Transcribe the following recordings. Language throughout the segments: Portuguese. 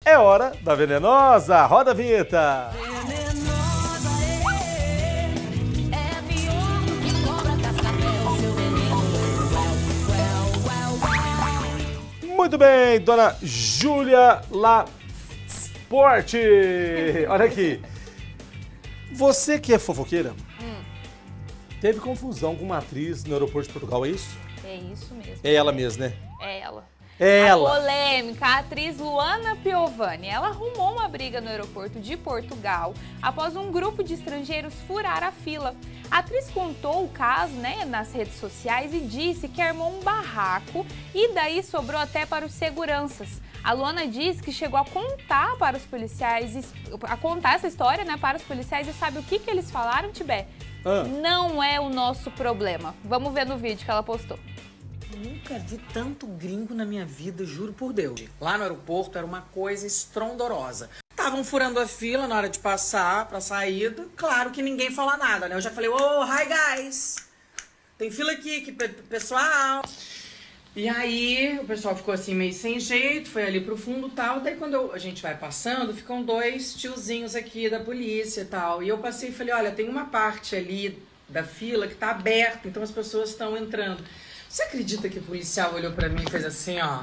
É hora da venenosa. Roda a vinheta. Venenosa, é pior do que cobra cascavel, seu veneno. Muito bem, dona Júlia Laporte. Olha aqui. Você que é fofoqueira, teve confusão com uma atriz no aeroporto de Portugal, é isso? É isso mesmo. É ela mesma, né? É ela. É ela. A polêmica, a atriz Luana Piovani, ela arrumou uma briga no aeroporto de Portugal após um grupo de estrangeiros furar a fila. A atriz contou o caso, né, nas redes sociais e disse que armou um barraco e daí sobrou até para os seguranças. A Luana disse que chegou a contar para os policiais, essa história, né, para os policiais, e sabe o que eles falaram, Tibé? Não é o nosso problema. Vamos ver no vídeo que ela postou. Nunca vi tanto gringo na minha vida, juro por Deus. Lá no aeroporto era uma coisa estrondorosa. Estavam furando a fila na hora de passar pra saída. Claro que ninguém fala nada, né? Eu já falei, oh, hi guys. Tem fila aqui, pessoal. E aí o pessoal ficou assim meio sem jeito, foi ali pro fundo e tal. Daí quando a gente vai passando, ficam dois tiozinhos aqui da polícia e tal. E eu passei e falei, olha, tem uma parte ali da fila que tá aberta, então as pessoas estão entrando. Você acredita que o policial olhou pra mim e fez assim, ó?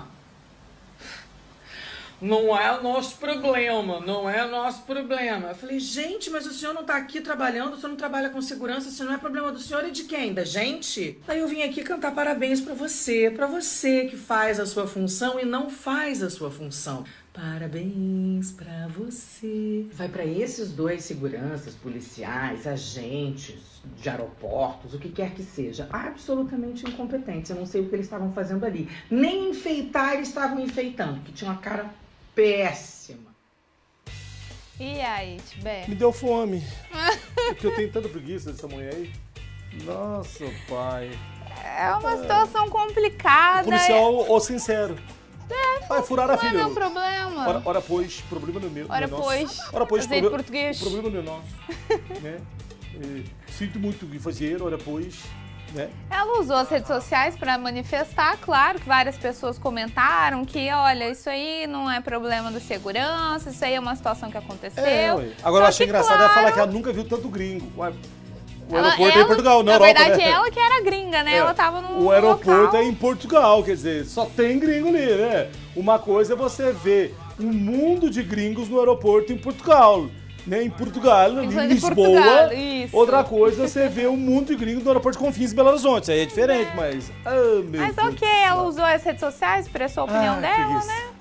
Não é o nosso problema, não é o nosso problema. Eu falei, gente, mas o senhor não tá aqui trabalhando, o senhor não trabalha com segurança, isso não é problema do senhor e de quem? Da gente? Aí eu vim aqui cantar parabéns pra você que faz a sua função e não faz a sua função. Parabéns pra você. Vai pra esses dois seguranças, policiais, agentes de aeroportos, o que quer que seja, absolutamente incompetentes. Eu não sei o que eles estavam fazendo ali. Nem enfeitar eles estavam enfeitando, que tinha uma cara péssima. E aí, Tibé? Me deu fome. Porque eu tenho tanta preguiça dessa mulher aí. Nossa, pai. É uma situação complicada. O policial, ou sincero. Vai furar a Não é filha. meu problema. Ora, pois, problema não é meu. Ora, não é pois. nosso. Ora, pois, Azeite português. O problema não é nosso. Né? Sinto muito o que fazer, ora, pois. Né? Ela usou as redes sociais para manifestar, claro que várias pessoas comentaram que, olha, isso aí não é problema do segurança, isso aí é uma situação que aconteceu. Agora eu achei engraçado ela falar que ela nunca viu tanto gringo. O aeroporto é em Portugal, na Europa, verdade, né? ela que era gringa, né? Ela tava no O aeroporto local. é em Portugal, quer dizer, só tem gringo ali, né? Uma coisa é você ver um mundo de gringos no aeroporto em Portugal. Né, em Portugal, ali em Lisboa. Portugal, isso. Outra coisa é você ver um mundo de gringos no aeroporto de Confins e Belo Horizonte. Aí é diferente, mas... Oh, meu Mas Deus ok, ela usou as redes sociais, expressou a opinião dela, preguiça. né?